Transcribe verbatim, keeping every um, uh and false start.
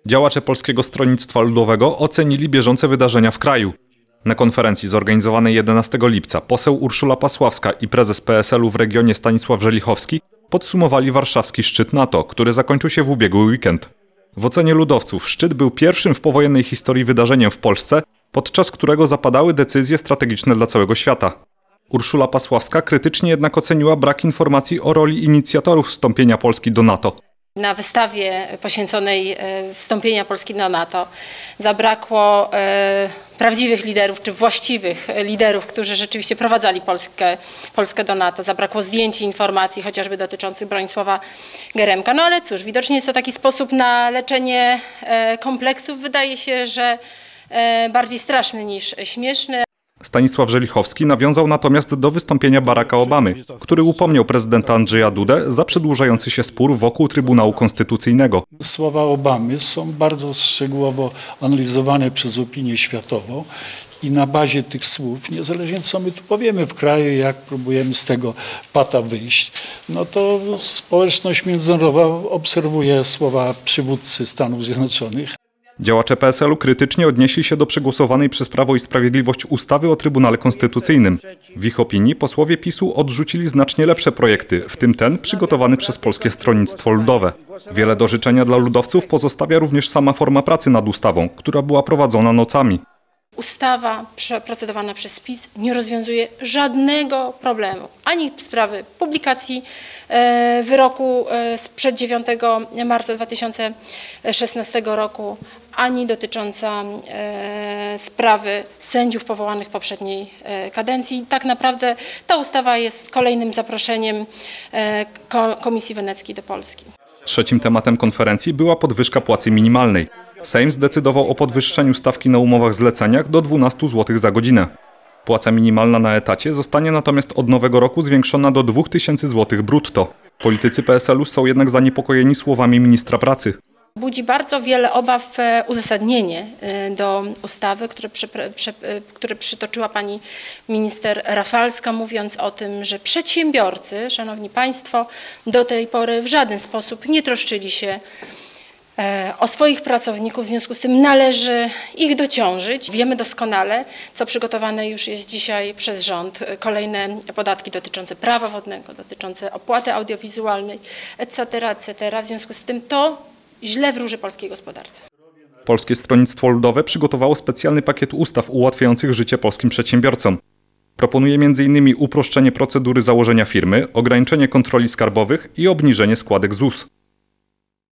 Działacze Polskiego Stronnictwa Ludowego ocenili bieżące wydarzenia w kraju. Na konferencji zorganizowanej jedenastego lipca poseł Urszula Pasławska i prezes P S L-u w regionie Stanisław Żelichowski podsumowali warszawski szczyt NATO, który zakończył się w ubiegły weekend. W ocenie ludowców szczyt był pierwszym w powojennej historii wydarzeniem w Polsce, podczas którego zapadały decyzje strategiczne dla całego świata. Urszula Pasławska krytycznie jednak oceniła brak informacji o roli inicjatorów wstąpienia Polski do NATO. Na wystawie poświęconej wstąpienia Polski do NATO zabrakło e, prawdziwych liderów, czy właściwych liderów, którzy rzeczywiście prowadzali Polskę, Polskę do NATO. Zabrakło zdjęć i informacji, chociażby dotyczących Bronisława Geremka. No ale cóż, widocznie jest to taki sposób na leczenie e, kompleksów. Wydaje się, że e, bardziej straszny niż śmieszny. Stanisław Żelichowski nawiązał natomiast do wystąpienia Baracka Obamy, który upomniał prezydenta Andrzeja Dudę za przedłużający się spór wokół Trybunału Konstytucyjnego. Słowa Obamy są bardzo szczegółowo analizowane przez opinię światową i na bazie tych słów, niezależnie co my tu powiemy w kraju, jak próbujemy z tego pata wyjść, no to społeczność międzynarodowa obserwuje słowa przywódcy Stanów Zjednoczonych. Działacze P S L-u krytycznie odnieśli się do przegłosowanej przez Prawo i Sprawiedliwość ustawy o Trybunale Konstytucyjnym. W ich opinii posłowie PiS-u odrzucili znacznie lepsze projekty, w tym ten przygotowany przez Polskie Stronnictwo Ludowe. Wiele do życzenia dla ludowców pozostawia również sama forma pracy nad ustawą, która była prowadzona nocami. Ustawa procedowana przez PiS nie rozwiązuje żadnego problemu. Ani sprawy publikacji wyroku sprzed dziewiątego marca dwa tysiące szesnastego roku, ani dotycząca sprawy sędziów powołanych w poprzedniej kadencji. Tak naprawdę ta ustawa jest kolejnym zaproszeniem Komisji Weneckiej do Polski. Trzecim tematem konferencji była podwyżka płacy minimalnej. Sejm zdecydował o podwyższeniu stawki na umowach zleceniach do dwunastu złotych za godzinę. Płaca minimalna na etacie zostanie natomiast od nowego roku zwiększona do dwóch tysięcy złotych brutto. Politycy P S L-u są jednak zaniepokojeni słowami ministra pracy. Budzi bardzo wiele obaw uzasadnienie do ustawy, które, przy, przy, które przytoczyła pani minister Rafalska, mówiąc o tym, że przedsiębiorcy, szanowni państwo, do tej pory w żaden sposób nie troszczyli się o swoich pracowników, w związku z tym należy ich dociążyć. Wiemy doskonale, co przygotowane już jest dzisiaj przez rząd. Kolejne podatki dotyczące prawa wodnego, dotyczące opłaty audiowizualnej, et cetera, et cetera. W związku z tym to źle wróży polskiej gospodarce. Polskie Stronnictwo Ludowe przygotowało specjalny pakiet ustaw ułatwiających życie polskim przedsiębiorcom. Proponuje między innymi uproszczenie procedury założenia firmy, ograniczenie kontroli skarbowych i obniżenie składek Z U S.